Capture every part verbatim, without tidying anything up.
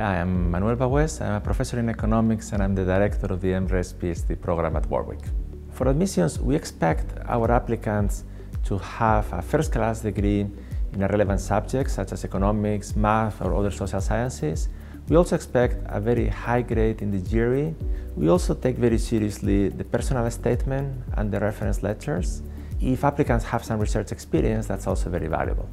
I am Manuel Baués. I'm a professor in economics and I'm the director of the MRes PhD program at Warwick. For admissions, we expect our applicants to have a first-class degree in a relevant subject such as economics, math, or other social sciences. We also expect a very high grade in the G R E. We also take very seriously the personal statement and the reference letters. If applicants have some research experience, that's also very valuable.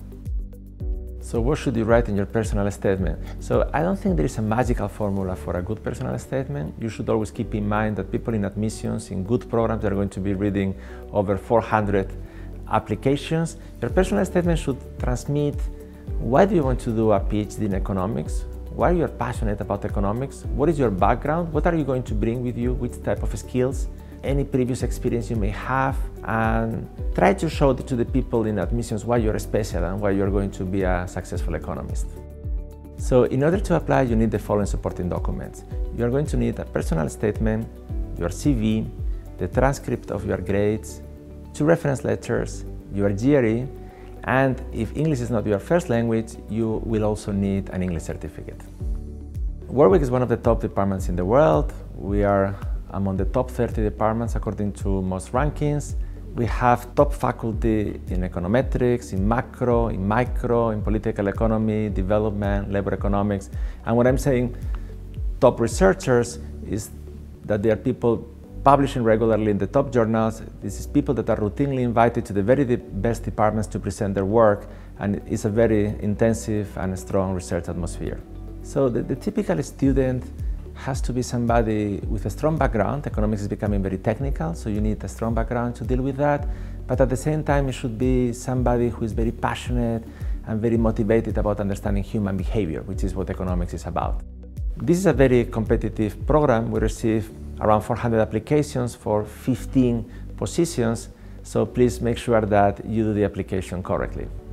So what should you write in your personal statement? So I don't think there is a magical formula for a good personal statement. You should always keep in mind that people in admissions in good programs are going to be reading over four hundred applications. Your personal statement should transmit why do you want to do a PhD in economics, why you are passionate about economics, what is your background, what are you going to bring with you, which type of skills, any previous experience you may have, and try to show to the people in admissions why you're special and why you're going to be a successful economist. So in order to apply, you need the following supporting documents. You're going to need a personal statement, your C V, the transcript of your grades, two reference letters, your G R E, and if English is not your first language, you will also need an English certificate. Warwick is one of the top departments in the world. We are among the top thirty departments according to most rankings. We have top faculty in econometrics, in macro, in micro, in political economy, development, labor economics. And what I'm saying, top researchers, is that they are people publishing regularly in the top journals. This is people that are routinely invited to the very best departments to present their work, and it's a very intensive and strong research atmosphere. So the, the typical student has to be somebody with a strong background. Economics is becoming very technical, so you need a strong background to deal with that. But at the same time, it should be somebody who is very passionate and very motivated about understanding human behavior, which is what economics is about. This is a very competitive program. We receive around four hundred applications for fifteen positions, so please make sure that you do the application correctly.